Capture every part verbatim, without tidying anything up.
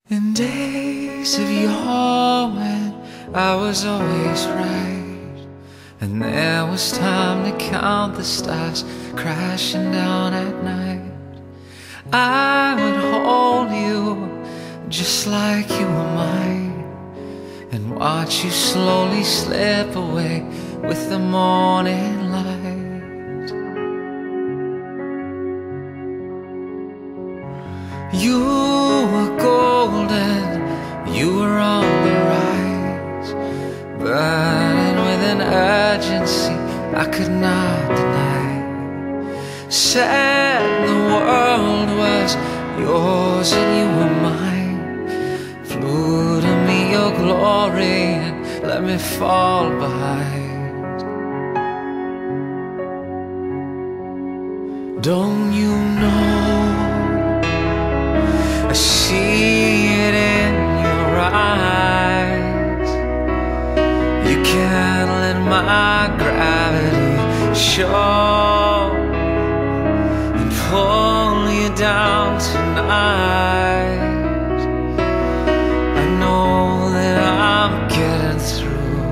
In days of yore when I was always right, and there was time to count the stars crashing down at night, I would hold you just like you were mine, and watch you slowly slip away with the morning light. You were golden, you were on the rise, burning with an urgency I could not deny. Said the world was yours and you were mine. Flew to me your glory and let me fall behind. Don't you know, I see it in your eyes. You can't let my gravity show and pull you down tonight. I know that I'm getting through.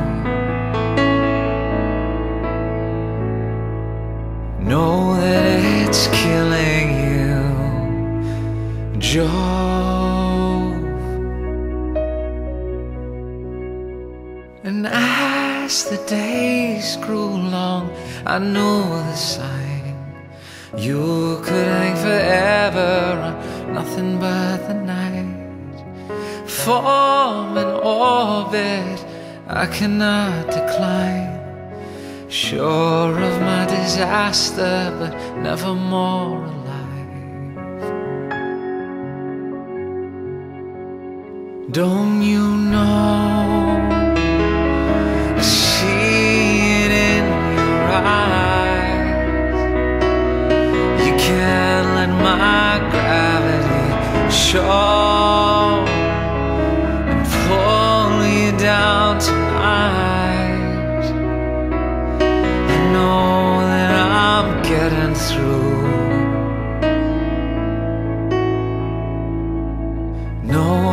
Know that it's killing you, Jove. And as the days grew long, I knew the sign. You could hang forever on nothing but the night. Form an orbit I cannot decline. Sure of my disaster, but never more alive. Don't you know, I see it in your eyes. You can't let my gravity show and pull you down tonight. I know that I'm getting through. No